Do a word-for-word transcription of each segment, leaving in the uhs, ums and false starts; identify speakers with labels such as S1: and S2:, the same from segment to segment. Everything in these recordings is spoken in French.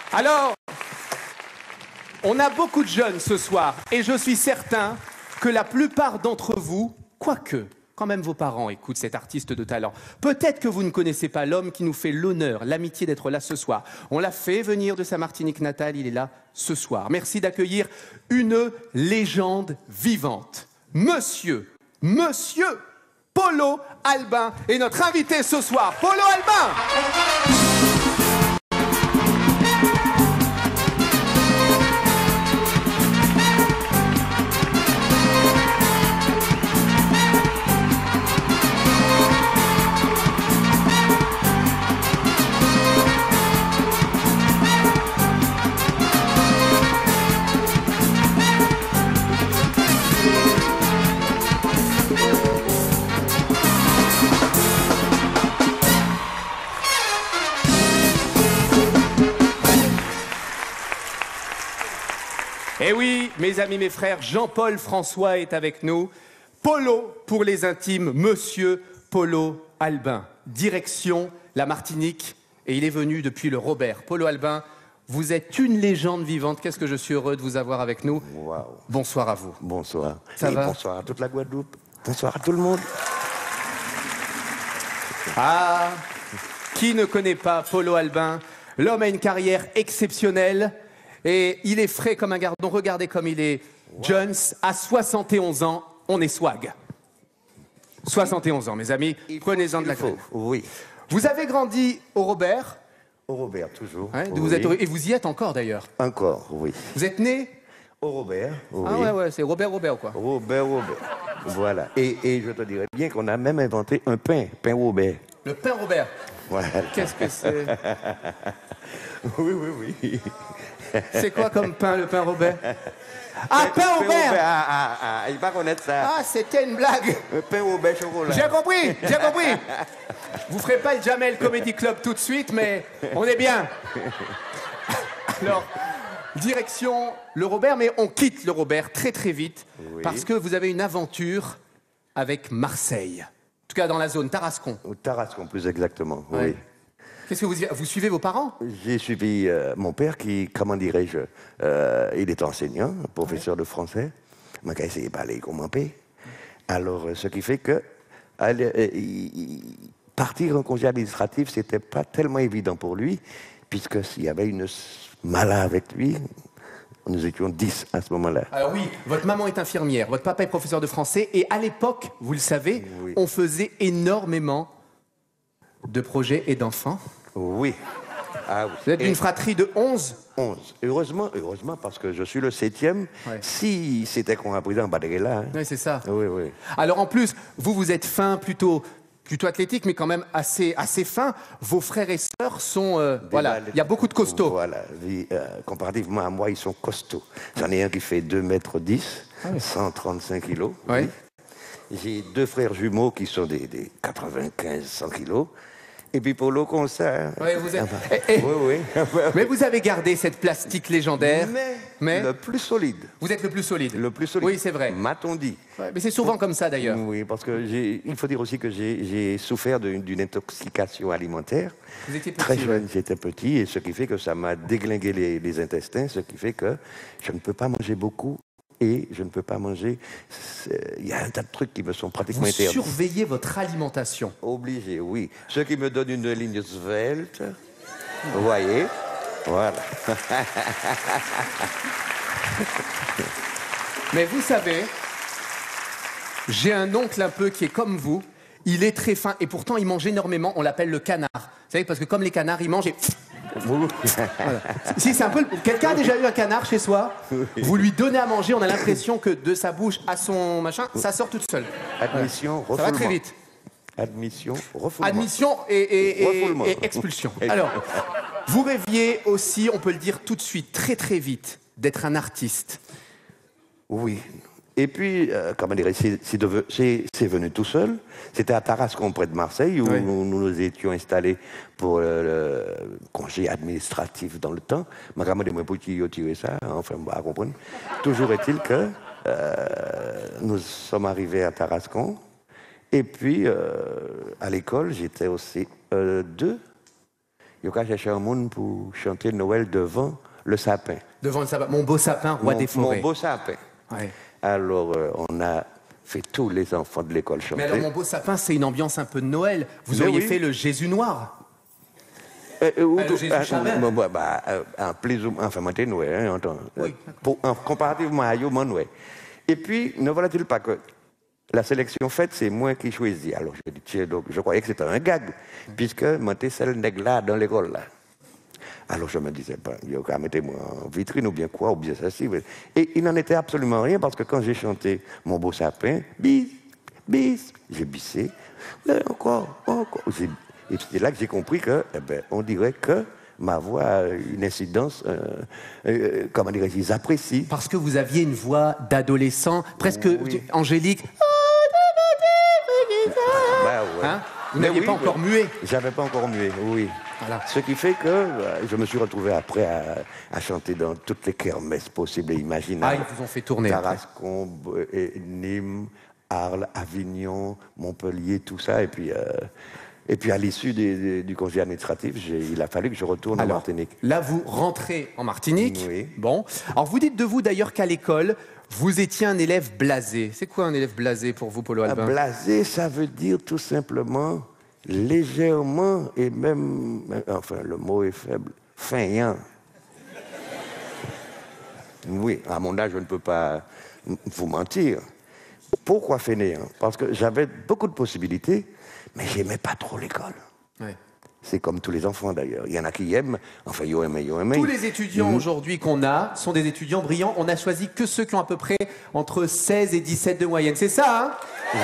S1: Alors, on a beaucoup de jeunes ce soir et je suis certain que la plupart d'entre vous, quoique, quand même vos parents écoutent cet artiste de talent, peut-être que vous ne connaissez pas l'homme qui nous fait l'honneur, l'amitié d'être là ce soir. On l'a fait venir de sa Martinique natale, il est là ce soir. Merci d'accueillir une légende vivante. Monsieur, Monsieur Polo Albin est notre invité ce soir. Polo Albin! Eh oui, mes amis, mes frères, Jean-Paul François est avec nous. Polo pour les intimes, Monsieur Polo Albin. Direction la Martinique et il est venu depuis le Robert. Polo Albin, vous êtes une légende vivante. Qu'est-ce que je suis heureux de vous avoir avec nous.
S2: Wow.
S1: Bonsoir à vous.
S2: Bonsoir.
S1: Ça
S2: et
S1: va?
S2: Bonsoir à toute la Guadeloupe. Bonsoir à tout le monde.
S1: Ah, qui ne connaît pas Polo Albin? L'homme a une carrière exceptionnelle. Et il est frais comme un gardon. Regardez comme il est. Wow. Jones, à soixante et onze ans, on est swag. soixante et onze ans, mes amis. Prenez-en de la graine.
S2: Oui.
S1: Vous avez grandi au Robert?
S2: Au Robert, toujours.
S1: Ouais,
S2: oui.
S1: vous êtes au... Et vous y êtes encore, d'ailleurs?
S2: Encore, oui.
S1: Vous êtes né?
S2: Au Robert, oui.
S1: Ah ouais, ouais, c'est Robert, Robert, quoi.
S2: Robert, Robert. Voilà. Et, et je te dirais bien qu'on a même inventé un pain, pain Robert.
S1: Le pain Robert?
S2: Voilà.
S1: Qu'est-ce que c'est?
S2: Oui, oui, oui.
S1: C'est quoi comme pain, le pain Robert? Ah, pain, pain Robert, Robert.
S2: Ah, ah, ah, il va connaître ça.
S1: Ah, c'était une blague.
S2: Un pain Robert chocolat.
S1: J'ai compris, j'ai compris. Vous ferez pas le Jamel Comedy Club tout de suite, mais on est bien. Alors, direction le Robert, mais on quitte le Robert très très vite, oui. Parce que vous avez une aventure avec Marseille. En tout cas, dans la zone Tarascon.
S2: Au Tarascon, plus exactement, ouais. Oui.
S1: Qu'est-ce que vous vous suivez vos parents?
S2: J'ai suivi euh, mon père qui, comment dirais-je, euh, il est enseignant, professeur ouais. de français. Moi, j'ai essayé de parler comme un peu. Alors, ce qui fait que aller, euh, il, partir en congé administratif, c'était pas tellement évident pour lui, puisque s'il y avait une mala avec lui, nous étions dix à ce moment-là.
S1: Alors oui, votre maman est infirmière, votre papa est professeur de français, et à l'époque, vous le savez, oui. on faisait énormément de projets et d'enfants.
S2: Oui. Ah, oui.
S1: Vous êtes d'une fratrie de onze?
S2: onze. Heureusement, heureusement, parce que je suis le septième. Ouais. Si c'était qu'on a pris en Badrela. Hein.
S1: Oui, c'est ça.
S2: Oui, oui.
S1: Alors en plus, vous, vous êtes fin, plutôt, plutôt athlétique, mais quand même assez, assez fin. Vos frères et sœurs sont... Euh, voilà, il y a beaucoup de costauds.
S2: Voilà. Euh, comparativement à moi, ils sont costauds. J'en ai un qui fait deux mètres dix, ah, oui. cent trente-cinq kilos.
S1: Oui.
S2: Oui. J'ai deux frères jumeaux qui sont des, des quatre-vingt-quinze, cent kilos. Et puis Polo comme ça.
S1: Oui, vous êtes... et, et... Oui, oui. Mais vous avez gardé cette plastique légendaire.
S2: Mais,
S1: mais
S2: le plus solide.
S1: Vous êtes le plus solide.
S2: Le plus solide.
S1: Oui, c'est vrai.
S2: M'a-t-on dit.
S1: Ouais, mais c'est souvent comme ça d'ailleurs.
S2: Oui, parce que il faut dire aussi que j'ai souffert d'une intoxication alimentaire.
S1: Vous étiez petit.
S2: Très jeune, ouais. J'étais petit, et ce qui fait que ça m'a déglingué les, les intestins, ce qui fait que je ne peux pas manger beaucoup. Et je ne peux pas manger. Il y a un tas de trucs qui me sont pratiquement
S1: Vous
S2: interdits.
S1: Surveillez votre alimentation.
S2: Obligé, oui. Ce qui me donne une ligne svelte. Vous voyez? Voilà.
S1: Mais vous savez, j'ai un oncle un peu qui est comme vous. Il est très fin et pourtant il mange énormément. On l'appelle le canard. Vous savez, parce que comme les canards, ils mangent et... Voilà. Si, c'est un peu. Quelqu'un a déjà eu un canard chez soi. Oui. Vous lui donnez à manger, on a l'impression que de sa bouche à son machin, ça sort toute seule.
S2: Admission,
S1: voilà. Ça va très vite.
S2: Admission, refoulement.
S1: Admission et, et, et, et expulsion. Alors, vous rêviez aussi, on peut le dire tout de suite, très très vite, d'être un artiste.
S2: Oui. Et puis, euh, comment dire, c'est venu tout seul. C'était à Tarascon, près de Marseille, où oui. nous, nous nous étions installés pour euh, le congé administratif dans le temps. Mais comment dire, moi, pour tirer ça, enfin, on va comprendre. Toujours est-il que euh, nous sommes arrivés à Tarascon. Et puis, euh, à l'école, j'étais aussi euh, deux. il y a cherché un monde pour chanter Noël devant le sapin.
S1: Devant le sapin. Mon beau sapin, roi
S2: mon,
S1: des forêts.
S2: Mon beau sapin.
S1: Ouais.
S2: Alors, euh, on a fait tous les enfants de l'école chanter.
S1: Mais alors, mon beau sapin, c'est une ambiance un peu de Noël. Vous
S2: Mais
S1: auriez
S2: oui.
S1: fait le Jésus noir.
S2: Euh, euh,
S1: Ah, le Jésus
S2: euh,
S1: Chabert.
S2: euh, bah, bah, euh, en plus ou enfin, moi, t'es Noël, hein, entends.
S1: Oui,
S2: Pour, en, comparativement à Yo, moi, Noël. Et puis, ne voilà-t-il pas que la sélection faite, c'est moi qui choisis. Alors, je dis, tiens, donc, je croyais que c'était un gag, mmh. puisque moi, t'es celle nègre-là dans l'école, là. Alors je me disais, ben, il y a mettez-moi en vitrine ou bien quoi, ou bien ça, si. Et il n'en était absolument rien parce que quand j'ai chanté Mon beau sapin, bis, bis, j'ai bissé, ouais, encore, encore. Et c'est là que j'ai compris que, eh ben, on dirait que ma voix a une incidence, euh, euh, comment dirais-je, ils apprécient.
S1: Parce que vous aviez une voix d'adolescent, presque oui. angélique.
S2: Bah ouais.
S1: Hein, vous n'aviez oui, pas encore oui. mué.
S2: J'avais pas encore mué, oui.
S1: Voilà.
S2: Ce qui fait que euh, je me suis retrouvé après à, à chanter dans toutes les kermesses possibles et imaginables.
S1: Ah, ils vous ont fait tourner.
S2: Tarascon, euh, Nîmes, Arles, Avignon, Montpellier, tout ça. Et puis, euh, et puis à l'issue du conseil administratif, il a fallu que je retourne
S1: Alors,
S2: en Martinique.
S1: Là, vous rentrez en Martinique.
S2: Oui.
S1: Bon. Alors, vous dites de vous d'ailleurs qu'à l'école, vous étiez un élève blasé. C'est quoi un élève blasé pour vous, Polo Albin?
S2: Blasé, ça veut dire tout simplement légèrement et même, enfin le mot est faible, feignant. Oui, à mon âge, je ne peux pas vous mentir. Pourquoi fainéant? Parce que j'avais beaucoup de possibilités, mais j'aimais pas trop l'école.
S1: Ouais.
S2: C'est comme tous les enfants d'ailleurs. Il y en a qui aiment, enfin, ils aiment, ils aiment.
S1: Tous les étudiants mmh. aujourd'hui qu'on a sont des étudiants brillants. On n'a choisi que ceux qui ont à peu près entre seize et dix-sept de moyenne. C'est ça, hein?
S2: Oui.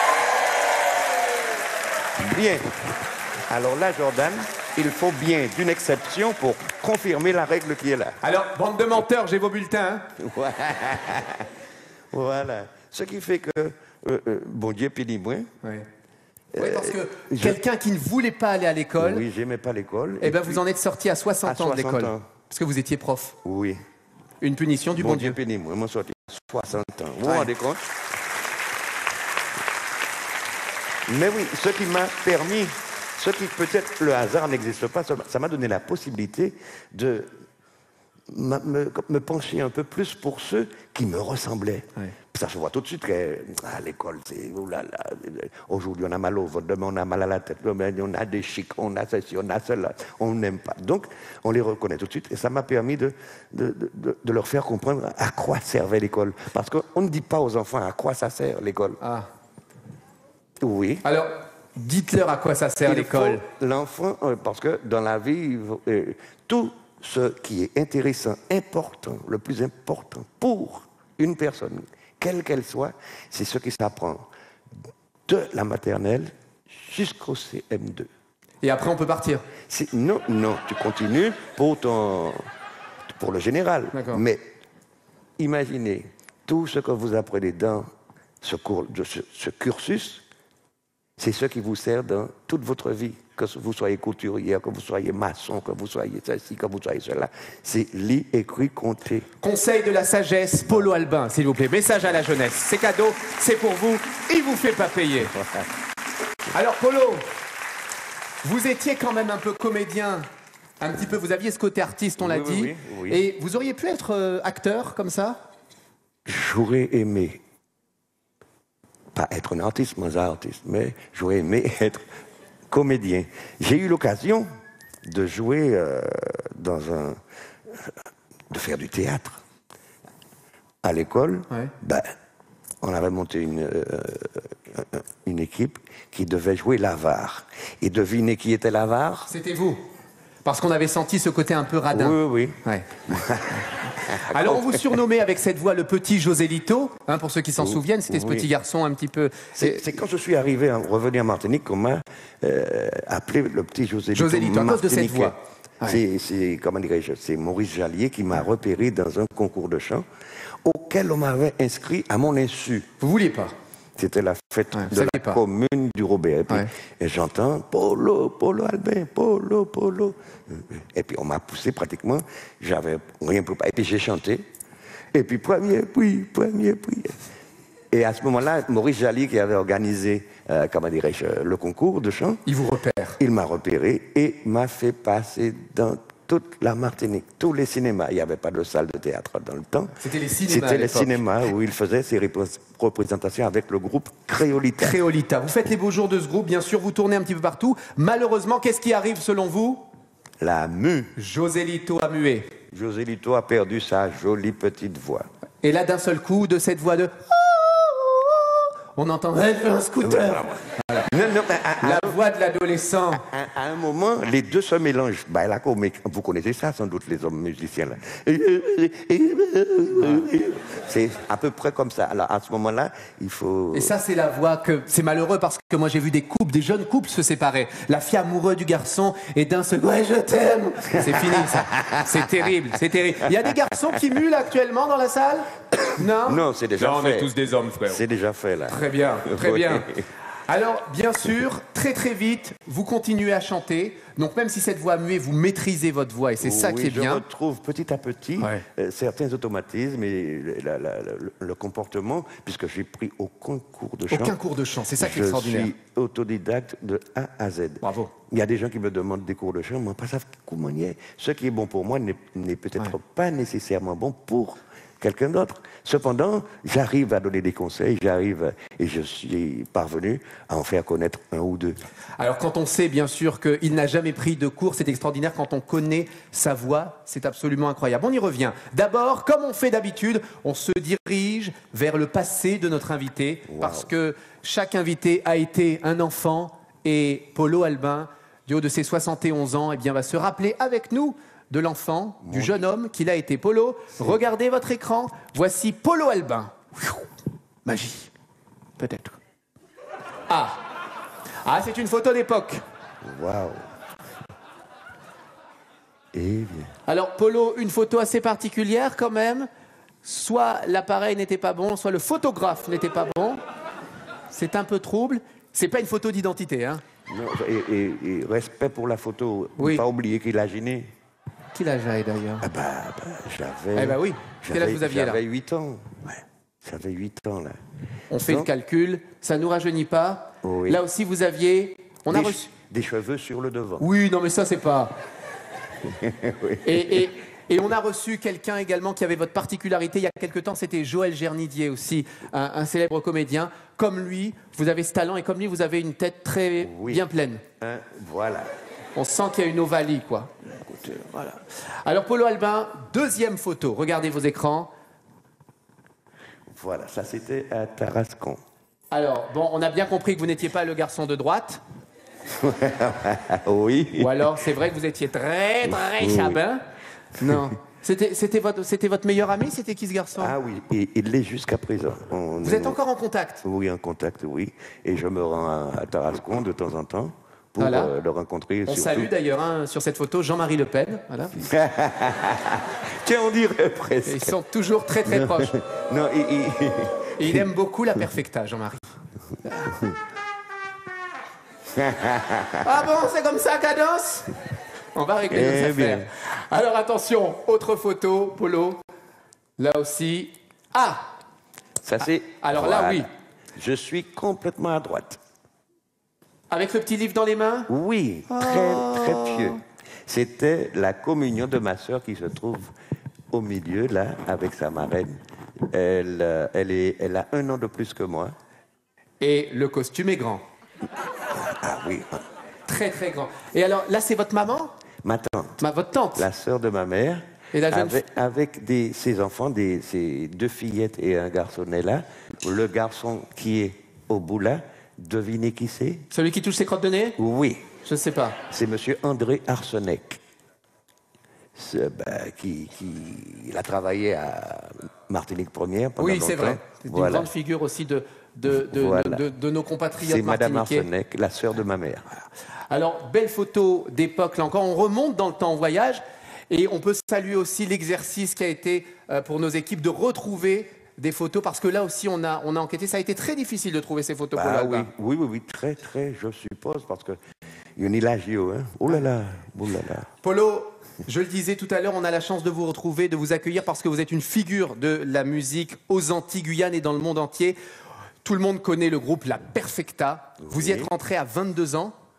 S2: Bien. Alors là, Jordan, il faut bien d'une exception pour confirmer la règle qui est là.
S1: Alors, bande de menteurs, j'ai vos bulletins. Hein?
S2: Voilà. Ce qui fait que, euh, euh, bon Dieu, pédit moins.
S1: Oui. Oui, parce que euh, quelqu'un qui ne voulait pas aller à l'école...
S2: Oui, j'aimais pas l'école.
S1: Eh bien, vous en êtes sorti à soixante ans de l'école. Parce que vous étiez prof.
S2: Oui.
S1: Une punition du bon, bon Dieu.
S2: Dieu pédit moins, moi, sorti à soixante ans. Vous vous rendez compte? Mais oui, ce qui m'a permis, ce qui peut-être le hasard n'existe pas, ça m'a donné la possibilité de me, me pencher un peu plus pour ceux qui me ressemblaient. Oui. Ça se voit tout de suite qu'à l'école, c'est oulala. Aujourd'hui on a mal au ventre, demain on a mal à la tête, demain on a des chics, on a ceci, on a cela, on n'aime pas. Donc on les reconnaît tout de suite et ça m'a permis de, de, de, de leur faire comprendre à quoi servait l'école. Parce qu'on ne dit pas aux enfants à quoi ça sert l'école.
S1: Ah.
S2: Oui.
S1: Alors, dites-leur à quoi ça sert l'école.
S2: L'enfant, parce que dans la vie, euh, tout ce qui est intéressant, important, le plus important pour une personne, quelle qu'elle soit, c'est ce qui s'apprend de la maternelle jusqu'au C M deux.
S1: Et après, on peut partir?
S2: Non, non, tu continues pour, ton, pour le général. Mais imaginez tout ce que vous apprenez dans ce, cours, ce, ce cursus, c'est ce qui vous sert dans toute votre vie, que vous soyez couturière, que vous soyez maçon, que vous soyez ceci, que vous soyez cela. C'est lire, écrire, compter.
S1: Conseil de la sagesse, Polo Albin, s'il vous plaît. Message à la jeunesse. C'est cadeau, c'est pour vous, il vous fait pas payer. Alors, Polo, vous étiez quand même un peu comédien, un petit peu, vous aviez ce côté artiste, on l'a
S2: oui,
S1: dit.
S2: Oui, oui, oui.
S1: Et vous auriez pu être euh, acteur, comme ça?
S2: J'aurais aimé. Pas être un artiste, moi, un artiste, mais j'aurais aimé être comédien. J'ai eu l'occasion de jouer euh, dans un... de faire du théâtre. À l'école, ouais. ben, on avait monté une, euh, une équipe qui devait jouer l'avare. Et devinez qui était l'avare?
S1: C'était vous. Parce qu'on avait senti ce côté un peu radin.
S2: Oui, oui.
S1: Ouais. Alors, on vous surnommait avec cette voix le petit Joselito, hein, pour ceux qui s'en oui, souviennent, c'était ce oui. petit garçon un petit peu...
S2: C'est quand je suis arrivé, à revenir en Martinique, qu'on m'a euh, appelé le petit Joselito.
S1: Joselito, à cause de cette voix.
S2: Ouais. C'est, comment dirais-je, c'est Maurice Jallier qui m'a repéré dans un concours de chant auquel on m'avait inscrit à mon insu.
S1: Vous vouliez pas?
S2: C'était la fête
S1: ouais,
S2: de la
S1: pas.
S2: commune du Robert. Et, puis,
S1: ouais.
S2: et j'entends Polo, Polo Albin, Polo, Polo. Et puis on m'a poussé pratiquement, j'avais rien préparé. Et puis j'ai chanté. Et puis premier prix, premier prix. Et à ce moment-là, Maurice Jallier, qui avait organisé, euh, comment dirais-je, le concours de chant.
S1: Il vous repère.
S2: il m'a repéré et m'a fait passer dans toute la Martinique, tous les cinémas. Il n'y avait pas de salle de théâtre dans le temps.
S1: C'était les cinémas.
S2: C'était les cinémas où il faisait ses représentations avec le groupe Créolita.
S1: Créolita. Vous faites les beaux jours de ce groupe, bien sûr, vous tournez un petit peu partout. Malheureusement, qu'est-ce qui arrive selon vous?
S2: La mue.
S1: Josélito a mué.
S2: Josélito a perdu sa jolie petite voix.
S1: Et là, d'un seul coup, de cette voix de... On entend un scooter. Voilà.
S2: Non, non, à, à,
S1: la voix de l'adolescent.
S2: À, à un moment, les deux se mélangent. Bah, là, vous connaissez ça sans doute, les hommes musiciens. Là. C'est à peu près comme ça. Alors, à ce moment-là, il faut...
S1: Et ça, c'est la voix que... C'est malheureux parce que moi, j'ai vu des couples, des jeunes couples se séparer. La fille amoureuse du garçon et d'un seul... Ouais, je t'aime. C'est fini, ça. C'est terrible, c'est terrible. Il y a des garçons qui mulent actuellement dans la salle? Non.
S2: Non, c'est déjà
S1: là,
S2: fait.
S1: on est tous des hommes, frère.
S2: C'est déjà fait, là.
S1: Très bien, très bien. Alors, bien sûr, très très vite, vous continuez à chanter. Donc, même si cette voix muée, vous maîtrisez votre voix et c'est ça
S2: oui,
S1: qui est bien.
S2: Je retrouve petit à petit
S1: ouais.
S2: euh, certains automatismes et la, la, la, le, le comportement, puisque j'ai pris aucun cours de chant.
S1: Aucun cours de chant, c'est ça qui est
S2: je
S1: extraordinaire.
S2: Je suis autodidacte de A à Z.
S1: Bravo.
S2: Il y a des gens qui me demandent des cours de chant, mais pas savent comment y est. Ce qui est bon pour moi n'est peut-être ouais. pas nécessairement bon pour quelqu'un d'autre. Cependant, j'arrive à donner des conseils, j'arrive et je suis parvenu à en faire connaître un ou deux.
S1: Alors quand on sait bien sûr qu'il n'a jamais pris de cours, c'est extraordinaire. Quand on connaît sa voix, c'est absolument incroyable. On y revient. D'abord, comme on fait d'habitude, on se dirige vers le passé de notre invité, wow. parce que chaque invité a été un enfant et Polo Albin, du haut de ses soixante et onze ans, eh bien, va se rappeler avec nous de l'enfant, du jeune homme qu'il a été. Polo, regardez votre écran. Voici Polo Albin. Magie. Peut-être. Ah. Ah, c'est une photo d'époque.
S2: Waouh. Eh bien.
S1: Alors, Polo, une photo assez particulière quand même. Soit l'appareil n'était pas bon, soit le photographe n'était pas bon. C'est un peu trouble. C'est pas une photo d'identité, hein.
S2: Non, et, et, et respect pour la photo.
S1: Oui.
S2: Ne pas oublier qu'il a gêné.
S1: Quel âge avez d'ailleurs?
S2: Ah bah, bah j'avais...
S1: Eh bah oui, quel âge vous aviez là?
S2: J'avais huit ans. Ouais. J'avais huit ans là.
S1: On fait Donc, le calcul, ça ne nous rajeunit pas.
S2: Oui.
S1: Là aussi vous aviez... On
S2: des,
S1: a reçu...
S2: des cheveux sur le devant.
S1: Oui, non mais ça c'est pas...
S2: oui.
S1: et, et, et on a reçu quelqu'un également qui avait votre particularité. Il y a quelque temps, c'était Joël Gernidier aussi, un, un célèbre comédien. Comme lui, vous avez ce talent et comme lui, vous avez une tête très
S2: oui.
S1: bien pleine.
S2: Hein, voilà.
S1: On sent qu'il y a une ovalie, quoi. Écoutez, voilà. Alors, Polo Albin, deuxième photo. Regardez vos écrans.
S2: Voilà, ça c'était à Tarascon.
S1: Alors, bon, on a bien compris que vous n'étiez pas le garçon de droite.
S2: Oui.
S1: Ou alors, c'est vrai que vous étiez très, très oui. chabin. Non. C'était votre, c'était votre meilleur ami? C'était qui ce garçon?
S2: Ah oui, et il l'est jusqu'à présent. On,
S1: vous êtes encore en contact?
S2: Oui, en contact, oui. Et je me rends à, à Tarascon de temps en temps. Pour
S1: voilà.
S2: euh, le rencontrer.
S1: On
S2: surtout.
S1: salue d'ailleurs hein, sur cette photo Jean-Marie Le Pen. Voilà.
S2: Tiens, on dirait presque.
S1: Et ils sont toujours très très
S2: non,
S1: proches.
S2: Non, il, il...
S1: Et il aime beaucoup la perfecta, Jean-Marie. Ah bon, c'est comme ça, Cadence? On va régler nos affaires. Alors attention, autre photo, Polo. Là aussi. Ah!
S2: Ça c'est.
S1: Ah, alors
S2: voilà.
S1: là, oui.
S2: Je suis complètement à droite.
S1: Avec le petit livre dans les mains?
S2: Oui,
S1: oh.
S2: très, très pieux. C'était la communion de ma sœur qui se trouve au milieu, là, avec sa marraine. Elle, elle, est, elle a un an de plus que moi.
S1: Et le costume est grand.
S2: Ah oui.
S1: Très, très grand. Et alors, là, c'est votre maman?
S2: Ma tante.
S1: Ma, votre tante?
S2: La sœur de ma mère.
S1: Et la jeune
S2: avec, avec des, ses enfants, des, ses deux fillettes et un garçonnet là. Le garçon qui est au bout là, devinez qui c'est?
S1: Celui qui touche ses crottes de nez?
S2: Oui.
S1: Je ne sais pas.
S2: C'est monsieur André Arsenec. Ben, qui, qui, il a travaillé à Martinique Première pendant
S1: oui,
S2: longtemps.
S1: Oui, c'est vrai. C'est une voilà. grande figure aussi de, de, de, voilà. de, de, de nos compatriotes
S2: martiniquais. C'est madame Arsenec, la sœur de ma mère.
S1: Alors, belle photo d'époque, là encore. On remonte dans le temps en voyage. Et on peut saluer aussi l'exercice qui a été euh, pour nos équipes de retrouver des photos, parce que là aussi, on a, on a enquêté. Ça a été très difficile de trouver ces photos.
S2: Bah, oui, oui, oui, oui, très, très, je suppose, parce que il y a une ilagio, hein. Oh là là, oh là là.
S1: Polo, je le disais tout à l'heure, on a la chance de vous retrouver, de vous accueillir, parce que vous êtes une figure de la musique aux Antilles, Guyane et dans le monde entier. Tout le monde connaît le groupe La Perfecta. Oui. Vous y êtes rentré à vingt-deux ans.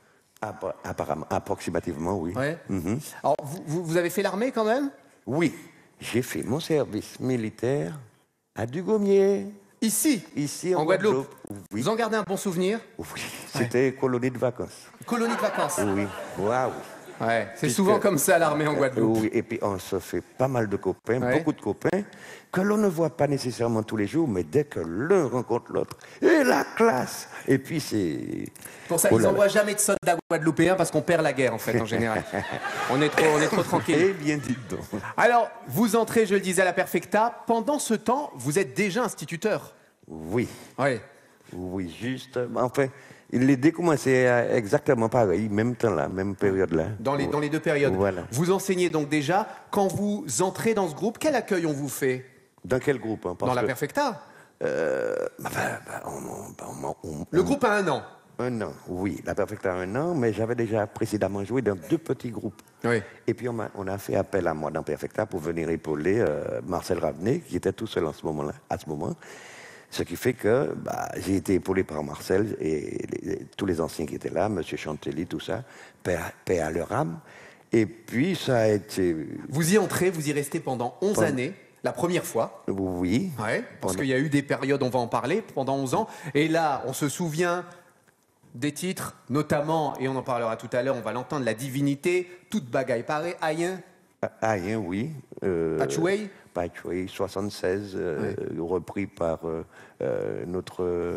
S2: App- Apparemment, approximativement, oui.
S1: Ouais.
S2: Mhm.
S1: Alors, vous, vous- vous avez fait l'armée quand même?
S2: Oui, j'ai fait mon service militaire à Dugommier,
S1: Ici,
S2: ici
S1: en,
S2: en,
S1: Guadeloupe.
S2: Oui,
S1: Vous en gardez un bon souvenir?
S2: oui. C'était colonie de vacances.
S1: Colonie de vacances.
S2: Oui, waouh.
S1: Ouais, c'est
S2: Puisque-
S1: souvent comme ça l'armée en Guadeloupe.
S2: Oui, et puis on se fait pas mal de copains,
S1: Ouais.
S2: beaucoup de copains, que l'on ne voit pas nécessairement tous les jours, mais dès que l'un rencontre l'autre, et la classe. Et puis c'est...
S1: Pour ça,
S2: Oh
S1: ils
S2: là là.
S1: n'envoient jamais de soldats guadeloupéens parce qu'on perd la guerre en fait en général. on est trop, on est trop tranquille.
S2: Eh bien, dites donc.
S1: Alors, vous entrez, je le disais, à la Perfecta. Pendant ce temps, vous êtes déjà instituteur.
S2: Oui,
S1: Oui.
S2: oui, juste. Enfin, les dés commençaient à- exactement pareil, même temps là, même période là.
S1: Dans les, dans les deux périodes.
S2: Voilà.
S1: Vous enseignez donc déjà. Quand vous entrez dans ce groupe, quel accueil on vous fait?
S2: Dans quel groupe hein, parce
S1: Dans la
S2: que,
S1: Perfecta.
S2: euh, bah, bah, bah, on- on- on- on-
S1: Le
S2: on-
S1: groupe a un an.
S2: Un an, oui. La Perfecta a un an, mais j'avais déjà précédemment joué dans deux petits groupes.
S1: Oui.
S2: Et puis on a, on a fait appel à moi dans Perfecta pour venir épauler euh, Marcel Ravenet, qui était tout seul en ce moment-là, à ce moment. Ce qui fait que bah, j'ai été épaulé par Marcel et les- les- tous les anciens qui étaient là, M. Chantelly, tout ça, paix à, paix à leur âme. Et puis ça a été...
S1: Vous y entrez, vous y restez pendant onze
S2: Pendant-
S1: années. La première fois.
S2: Oui.
S1: Ouais, parce
S2: Pendant-
S1: qu'il y a eu des périodes, on va en parler, pendant onze ans. Et là, on se souvient des titres, notamment, et on en parlera tout à l'heure, on va l'entendre, La Divinité, Toute bagaille parée, Aïen,
S2: Ah, ah, hein, oui. Euh,
S1: Patchway.
S2: Patchway, soixante-seize, euh, repris par euh, euh, notre euh,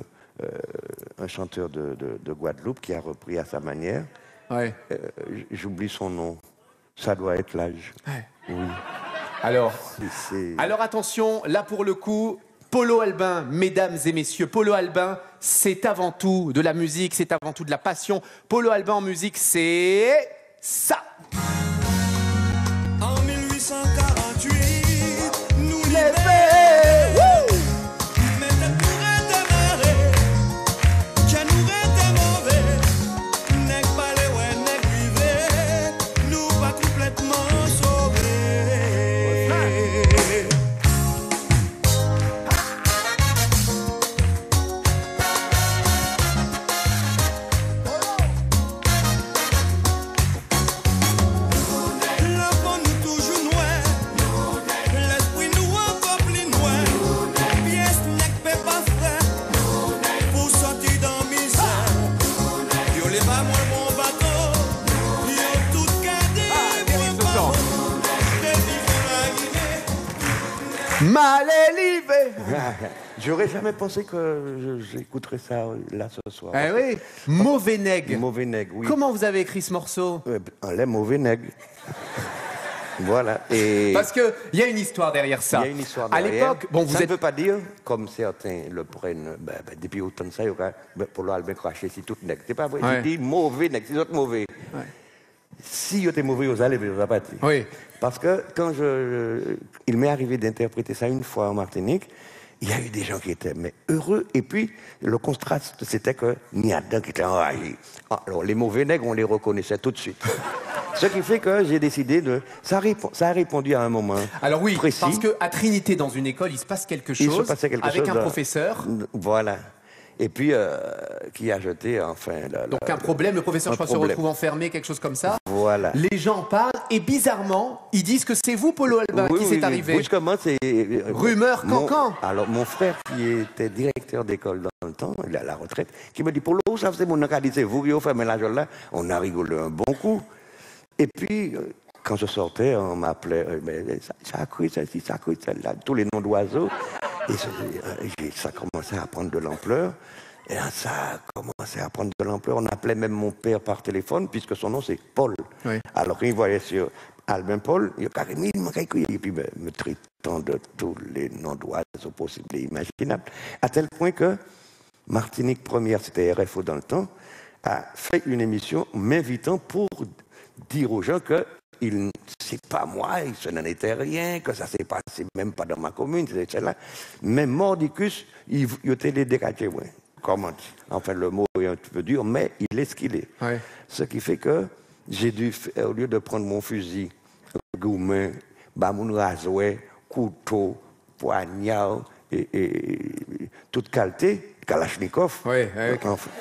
S2: un chanteur de, de- de Guadeloupe qui a repris à sa manière.
S1: Ouais.
S2: Euh, j- J'oublie son nom. Ça doit être l'âge.
S1: Ouais.
S2: Oui.
S1: Alors,
S2: Et c'est-
S1: alors attention, là pour le coup, Polo Albin, mesdames et messieurs, Polo Albin, c'est avant tout de la musique, c'est avant tout de la passion. Polo Albin en musique, c'est ça.
S3: En mille huit cent quarante-huit, nous
S1: Les
S3: libérons,
S1: faits, wouh.
S3: mais t'as pour démarrer, qu'à nous était mauvais, n'est pas les ouais, n'est privé, nous pas complètement sauvés. L'enfant nous toujours noir, l'esprit nous encore plus noir. Pièce n'est que pas frère, pour sortir dans misère. Yo les pas moins bon bateau, yo tout gardé,
S1: Thierry
S3: point
S1: Sautant.
S3: pas des vivants arrivés.
S1: Mal élevé.
S2: J'aurais jamais pensé que je- j'écouterais ça là ce soir.
S1: Eh oui, Mauvais Nègre.
S2: Mauvais nègre, oui.
S1: Comment vous avez écrit ce morceau?
S2: Euh, Un lait mauvais nègre. Voilà. Et
S1: Parce qu'il y a une histoire derrière ça.
S2: il y a une histoire
S1: À
S2: derrière.
S1: l'époque, bon, vous
S2: ça
S1: êtes.
S2: ne veut pas dire, comme certains le prennent, ben, ben, depuis autant de ça, il y aura, ben, pour l'Albin craché, si tout nègre. C'est pas vrai.
S1: Ouais.
S2: Je dis mauvais nègre, c'est autres mauvais. Si vous êtes mauvais, vous allez, vous allez pas dire.
S1: Oui.
S2: Parce que quand je, il m'est arrivé d'interpréter ça une fois en Martinique, il y a eu des gens qui étaient mais heureux, et puis le contraste, c'était que n'y a dedans qui étaient enragés. Alors les mauvais nègres, on les reconnaissait tout de suite. Ce qui fait que j'ai décidé de... Ça, répond- ça a répondu à un moment
S1: Alors oui,
S2: précis.
S1: parce qu'à Trinité, dans une école, il se passe quelque
S2: Il se
S1: chose
S2: passait quelque
S1: avec
S2: chose
S1: un
S2: de-
S1: professeur.
S2: Voilà. Et puis, euh, qui a jeté, enfin... la-
S1: Donc
S2: la-
S1: un problème, le professeur,
S2: un
S1: je crois, se
S2: problème.
S1: retrouve enfermé, quelque chose comme ça.
S2: Voilà.
S1: Les gens parlent et bizarrement, ils disent que c'est vous, Polo Albin,
S2: Oui,
S1: qui
S2: oui,
S1: s'est
S2: oui.
S1: arrivé.
S2: Brusquement, c'est... euh,
S1: Rumeur
S2: mon-
S1: cancan.
S2: Alors, mon frère, qui était directeur d'école dans le temps, il est à la retraite, qui me dit, Polo, ça faisait mon cas, c'est vous qui avez fait la là. On a rigolé un bon coup. Et puis, euh, quand je sortais, on m'appelait, euh, mais ça, ça a cru, ça, ci, ça a cru, ça, là, tous les noms d'oiseaux. Et ça, euh, j'ai- ça commençait à prendre de l'ampleur. Et là, ça a commencé à prendre de l'ampleur. On appelait même mon père par téléphone, puisque son nom, c'est Paul.
S1: Oui.
S2: Alors, quand il voyait sur Albin Paul, il a carrément, il m'a crié, et puis me, me traitant de tous les noms d'oiseaux possibles et imaginables. À tel point que Martinique Première, c'était R F O dans le temps, a fait une émission m'invitant pour dire aux gens que il, c'est pas moi, ce n'en était rien, que ça s'est passé même pas dans ma commune, et cetera. Mais Mordicus, il, il était les décachés, ouais. Comment dire? Enfin, le mot est un petit peu dur, mais il est ce qu'il est.
S1: Ouais.
S2: Ce qui fait que j'ai dû, faire, au lieu de prendre mon fusil, goumin, bamoun rasoir, couteau, poignard et, et, et toute qualité, Kalachnikov.
S1: Oui, oui.
S2: Enfin,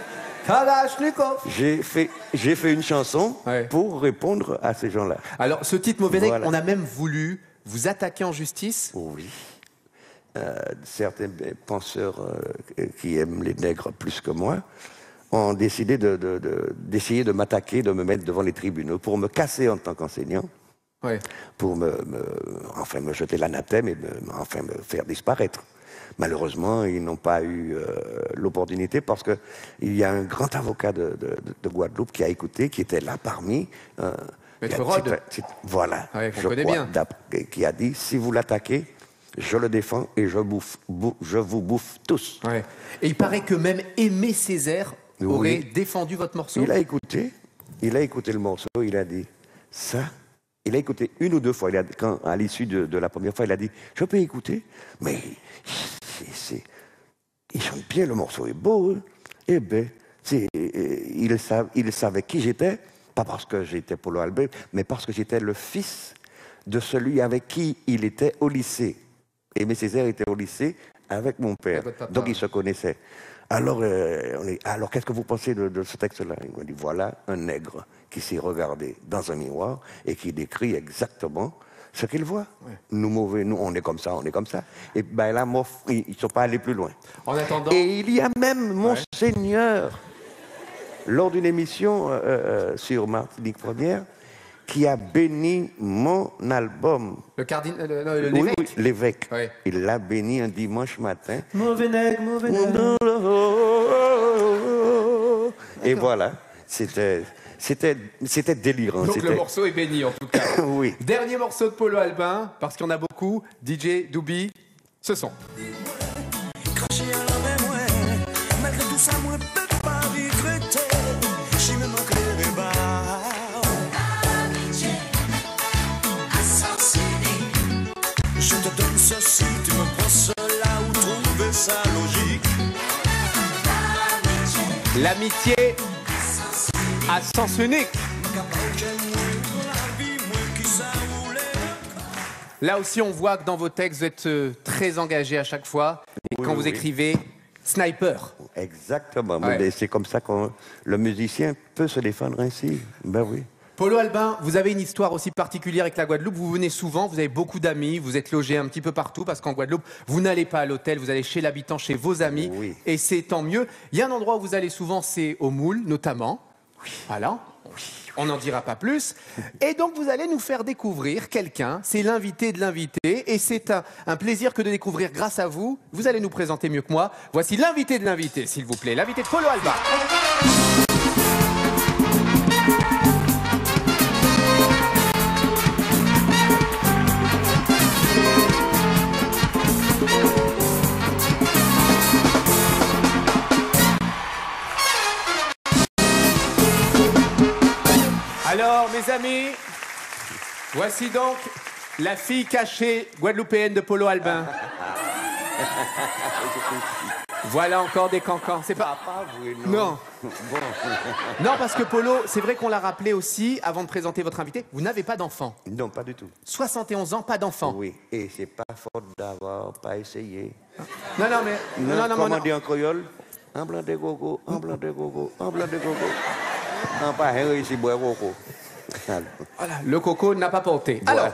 S1: Kalachnikov.
S2: J'ai fait, j'ai fait une chanson
S1: Ouais.
S2: pour répondre à ces gens-là.
S1: Alors, ce titre Mauvais Nègre,
S2: Voilà.
S1: on a même voulu vous attaquer en justice.
S2: Oui. Euh, certains penseurs euh, qui aiment les nègres plus que moi ont décidé de, de, de, d'essayer de m'attaquer, de me mettre devant les tribunaux pour me casser en tant qu'enseignant,
S1: Ouais.
S2: pour me, me, enfin, me jeter l'anathème et me, enfin, me faire disparaître. Malheureusement, ils n'ont pas eu euh, l'opportunité parce qu'il y a un grand avocat de, de, de Guadeloupe qui a écouté, qui était là parmi. Euh,
S1: Maître
S2: qui a-
S1: Rod.
S2: c'est- c'est- Voilà,
S1: Ouais, qu'on
S2: je
S1: connaît
S2: crois,
S1: bien.
S2: d'après- qui a dit, si vous l'attaquez, je le défends et je, bouffe, bou- je vous bouffe tous.
S1: Ouais. Et il paraît que même Aimé Césaire
S2: Oui.
S1: aurait défendu votre morceau.
S2: Il a écouté, il a écouté le morceau, il a dit, ça, il a écouté une ou deux fois, il a, quand, à l'issue de, de la première fois, il a dit, je peux écouter, mais c'est, c'est, il chante bien, le morceau est beau, hein. Eh bien, c'est, euh, il, sav- il savait qui j'étais, pas parce que j'étais Polo Albert, mais parce que j'étais le fils de celui avec qui il était au lycée. Aimé Césaire était au lycée avec mon père,
S1: Avec votre papa.
S2: donc ils se connaissaient. Alors, euh, on est, alors qu'est-ce que vous pensez de, de ce texte-là? Il m'a dit, voilà un nègre qui s'est regardé dans un miroir et qui décrit exactement ce qu'il voit.
S1: Ouais.
S2: Nous, mauvais, nous, on est comme ça, on est comme ça. Et ben là, mon f- ils ne sont pas allés plus loin.
S1: En attendant,
S2: Et il y a même Monseigneur, lors d'une émission euh, euh, sur Martinique Première, qui a béni mon album.
S1: le cardinal, le- le-
S2: Oui,
S1: l'évêque.
S2: oui, l'évêque.
S1: Ouais.
S2: Il l'a béni un dimanche matin.
S1: Mauvais Nègre, Mauvais Nègre.
S2: Et voilà, c'était, c'était, c'était délirant.
S1: Donc
S2: c'était...
S1: le morceau est béni en tout cas.
S2: Oui.
S1: Dernier morceau de Polo Albin, parce qu'il y en a beaucoup. D J Doubi, ce son.
S3: Cracher à la même ouais. Malgré tout ça, moi, je peux pas regretter. J'y me manquerai les barres. Je te donne ceci, tu me prends cela ou trouver ça logique.
S1: L'amitié à sens unique. Là aussi, on voit que dans vos textes, vous êtes euh, très engagés à chaque fois. Et
S2: Oui,
S1: quand
S2: oui,
S1: vous
S2: oui.
S1: écrivez, sniper.
S2: Exactement.
S1: Ouais.
S2: Mais c'est comme ça que le musicien peut se défendre ainsi. Ben oui.
S1: Polo Albin, vous avez une histoire aussi particulière avec la Guadeloupe. Vous venez souvent, vous avez beaucoup d'amis, vous êtes logé un petit peu partout parce qu'en Guadeloupe, vous n'allez pas à l'hôtel, vous allez chez l'habitant, chez vos amis.
S2: Oui.
S1: Et c'est tant mieux. Il y a un endroit où vous allez souvent, c'est au Moule, notamment. Voilà. On n'en dira pas plus. Et donc, vous allez nous faire découvrir quelqu'un. C'est l'invité de l'invité. Et c'est un, un plaisir que de découvrir grâce à vous. Vous allez nous présenter mieux que moi. Voici l'invité de l'invité, s'il vous plaît. L'invité de Polo Albin. Alors, mes amis, voici donc la fille cachée guadeloupéenne de Polo Albin. Voilà encore des cancans. C'est pas.
S2: Pas vrai,
S1: Non.
S2: Bon.
S1: Non, parce que Polo, c'est vrai qu'on l'a rappelé aussi avant de présenter votre invité, vous n'avez pas d'enfant.
S2: Non, pas du tout.
S1: soixante et onze ans, pas d'enfant.
S2: Oui. Et c'est pas faute d'avoir pas essayé.
S1: Non, non, mais. Non, non, non,
S2: Comment
S1: non.
S2: on dit en créole? Un blanc de gogo, un blanc de gogo, un blanc de gogo. Un pas réussi boire gogo. Alors,
S1: Voilà, le coco n'a pas porté. Alors,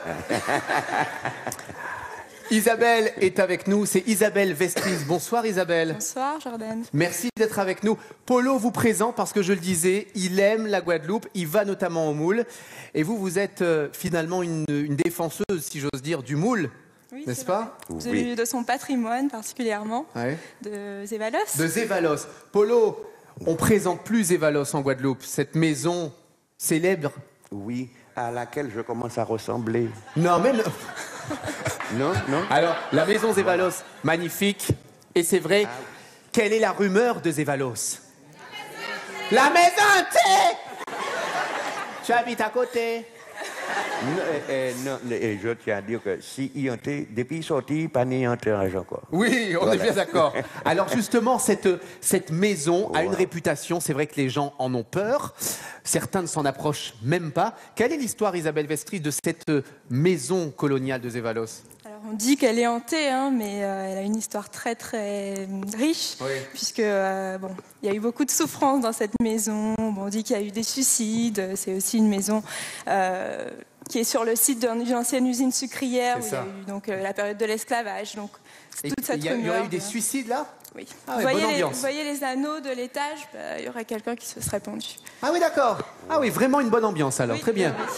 S1: Isabelle est avec nous, c'est Isabelle Vestris. Bonsoir Isabelle.
S4: Bonsoir Jordan.
S1: Merci d'être avec nous. Polo vous présente parce que je le disais, il aime la Guadeloupe, il va notamment au Moule. Et vous, vous êtes euh, finalement une, une défenseuse, si j'ose dire, du Moule,
S4: Oui,
S1: n'est-ce
S4: c'est
S1: pas?
S4: vrai.
S2: Oui.
S4: De, de son patrimoine particulièrement,
S1: Ouais.
S4: de Zévalos.
S1: De Zévalos. Polo, on présente plus Zévalos en Guadeloupe, cette maison célèbre.
S2: oui, à laquelle je commence à ressembler.
S1: Non, mais non.
S2: Non, non.
S1: Alors, la maison Zévalos, magnifique. Et c'est vrai, quelle est la rumeur de Zévalos? La maison hantée. Tu habites à côté.
S2: Non, eh, eh, non, eh, je tiens à dire que si il était, depuis qu'il est sorti, pas ni enterrage encore.
S1: Oui, on
S2: Voilà.
S1: est bien d'accord. Alors justement, cette, cette maison a une
S2: Voilà.
S1: réputation, c'est vrai que les gens en ont peur, certains ne s'en approchent même pas. Quelle est l'histoire, Isabelle Vestris, de cette maison coloniale de Zévalos?
S4: Alors on dit qu'elle est hantée, hein, mais euh, elle a une histoire très très riche,
S1: Oui.
S4: puisque euh, bon, il y a eu beaucoup de souffrances dans cette maison. Bon, on dit qu'il y a eu des suicides. C'est aussi une maison euh, qui est sur le site d'une ancienne usine sucrière où
S1: C'est
S4: il y a
S1: ça.
S4: eu donc euh, la période de l'esclavage. Donc
S1: Et
S4: toute cette
S1: il y, a- il y
S4: rumeur.
S1: aurait eu des
S4: de-
S1: suicides là?
S4: Oui.
S1: Ah ouais,
S4: vous, voyez
S1: bonne
S4: les,
S1: ambiance.
S4: vous voyez les anneaux de l'étage, bah, il y aurait quelqu'un qui se serait pendu.
S1: Ah oui, d'accord. Ah oui, vraiment une bonne ambiance alors,
S4: Oui,
S1: très bien.
S4: oui.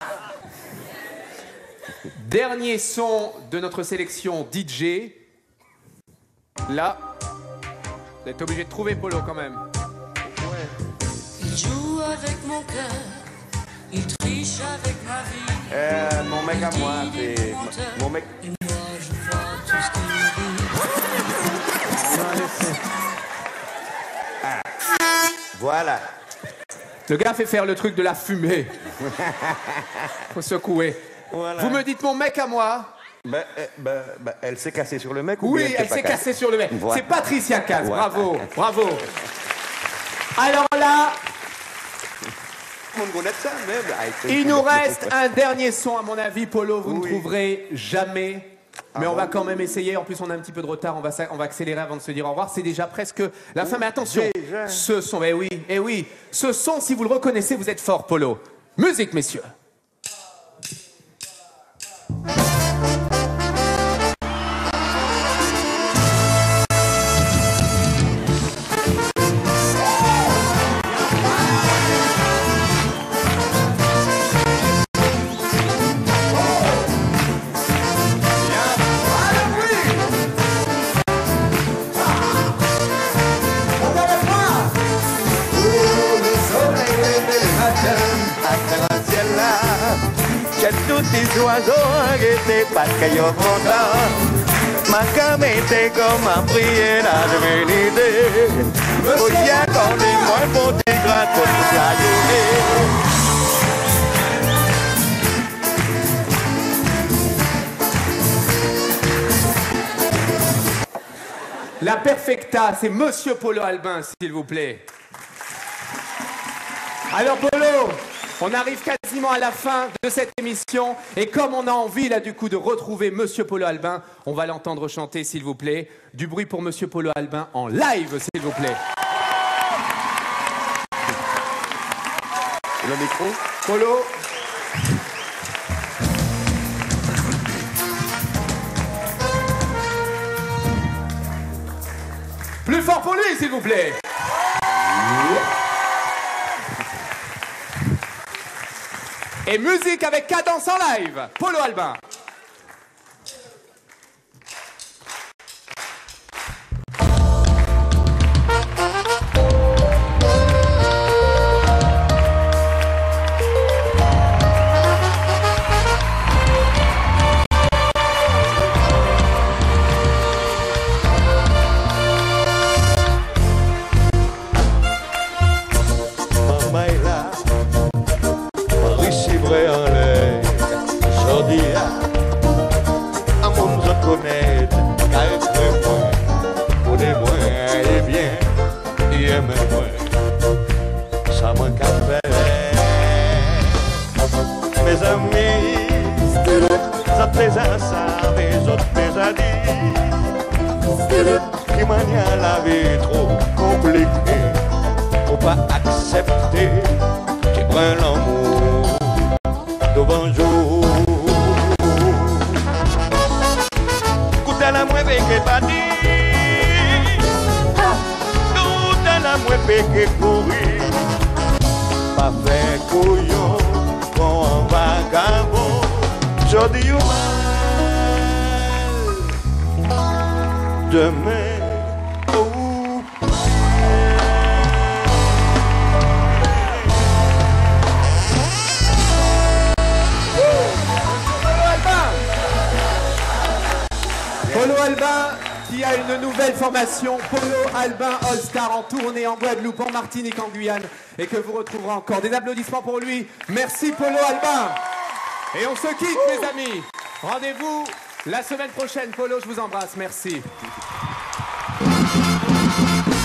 S1: Dernier son de notre sélection D J. Là, vous êtes obligé de trouver Polo quand même.
S5: Il joue avec mon cœur, il triche avec ma vie.
S2: Euh, mon mec à moi, c'est... Mon mec...
S5: Et moi je vois tout ce qu'il dit.
S2: Voilà.
S1: Le gars fait faire le truc de la fumée. Faut secouer.
S2: Voilà.
S1: Vous me dites mon mec à moi?
S2: Ben, euh, ben, ben, elle s'est cassée sur le mec ou
S1: Oui,
S2: bien
S1: elle
S2: pas
S1: s'est cassée sur le mec.
S2: Voilà.
S1: C'est Patricia Cass,
S2: Voilà.
S1: bravo, bravo. Alors là,
S2: Mon connaît ça même. Ah, c'est-
S1: il nous reste un dernier son, à mon avis, Polo, vous
S2: Oui.
S1: ne trouverez jamais. Mais
S2: Ah
S1: on
S2: bon
S1: va quand même essayer. En plus, on a un petit peu de retard. On va, s'a- on va accélérer avant de se dire au revoir. C'est déjà presque la fin. Mais attention,
S2: déjà.
S1: ce son, eh oui, eh oui, ce son, si vous le reconnaissez, vous êtes fort, Polo. Musique, messieurs.
S2: Arc-en-ciel-là, que tous les oiseaux arrêtés parce qu'ils sont contents. Ma cam était comme un prière à divinité. Faut y accorder moins pour tes grâces toute la journée.
S1: La perfecta, c'est Monsieur Polo Albin, s'il vous plaît. Alors Polo, on arrive quasiment à la fin de cette émission et comme on a envie là du coup de retrouver Monsieur Polo Albin, on va l'entendre chanter s'il vous plaît. Du bruit pour Monsieur Polo Albin en live s'il vous plaît.
S2: Le micro.
S1: Polo. Plus fort pour lui s'il vous plaît. Et musique avec cadence en live. Polo Albin.
S2: Maman est là, Paris c'est vrai en l'air. Jodi à mon je connaît, car très moins, pour des moins et bien, et aime moins, ça manque à faire. Mes amis, ça plaisant ça, mes autres mes amis, qui mania la vie trop compliquée. Faut pas accepter qu'il prend l'amour de bonjour. Écoute la moins que pas dit, tout la moins que courir. Pas fait couillon, con en vagabond, je dis mal. Demain, oh.
S1: Polo Albin qui a une nouvelle formation, Polo Albin All Star en tournée en Guadeloupe, en Martinique, en Guyane et que vous retrouverez encore. Des applaudissements pour lui. Merci Polo Albin. Et on se quitte mes amis. Rendez-vous la semaine prochaine. Polo, je vous embrasse. Merci.